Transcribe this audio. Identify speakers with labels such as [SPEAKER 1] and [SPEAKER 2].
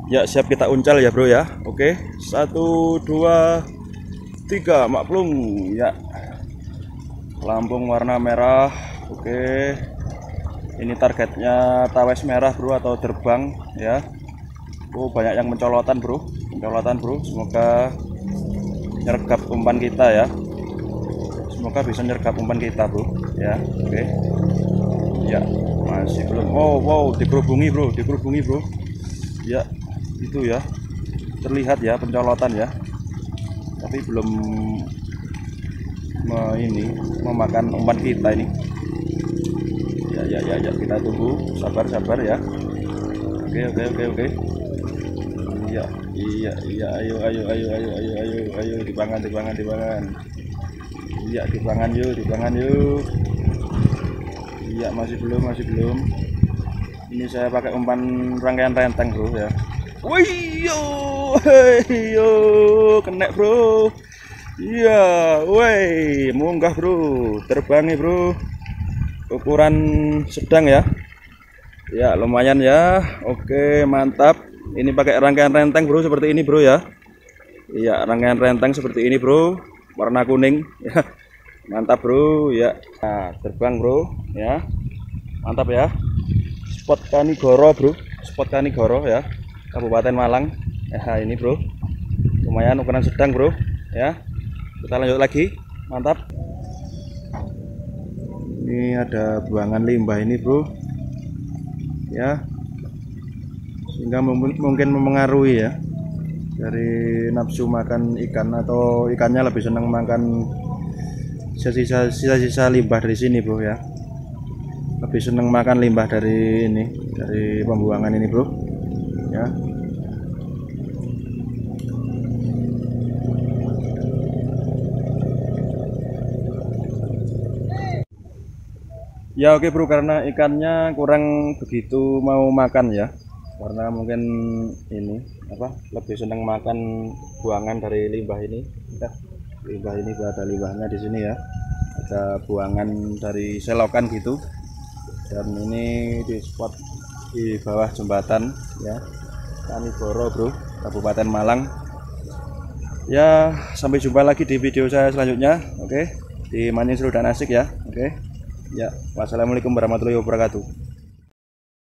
[SPEAKER 1] Ya, siap kita uncal ya bro ya. Oke, 1 2 3 maklum ya. Lambung warna merah. Oke, ini targetnya tawes merah bro atau terbang ya. Oh, banyak yang mencolotan bro, semoga nyergap umpan kita ya, semoga bisa nyergap umpan kita bro ya. Oke ya, masih belum. Oh wow, dikerubungi bro ya. Itu ya, terlihat ya pencolotan ya, tapi belum memakan umpan kita ini ya. Kita tunggu, sabar ya. Oke ya. Iya, ayo dibangan iya, dibangan yuk. Iya, masih belum. Ini saya pakai umpan rangkaian renteng bro ya. Wih yo, kena bro. Iya, woi, munggah bro, terbangi bro, ukuran sedang ya. Ya lumayan ya. Oke, mantap. Ini pakai rangkaian renteng bro, seperti ini bro ya. Iya, rangkaian renteng seperti ini bro, warna kuning ya. Mantap bro ya. Nah, terbang bro ya, mantap ya. Spot Kanigoro bro, spot Kanigoro ya, Kabupaten Malang ya. Ini bro, lumayan ukuran sedang bro ya. Kita lanjut lagi, mantap. Ini ada buangan limbah ini bro ya, sehingga mungkin memengaruhi ya dari nafsu makan ikan, atau ikannya lebih senang makan sisa-sisa limbah dari sini bro ya, lebih senang makan limbah dari ini, dari pembuangan ini bro ya. Ya oke bro, karena ikannya kurang begitu mau makan ya, karena mungkin ini lebih senang makan buangan dari limbah ini ya. Limbah ini ada limbahnya di sini ya, ada buangan dari selokan gitu, dan ini di spot di bawah jembatan ya, Kanigoro bro, Kabupaten Malang ya. Sampai jumpa lagi di video saya selanjutnya. Oke, di mancing seru dan asik ya. Oke ya, wassalamualaikum warahmatullahi wabarakatuh.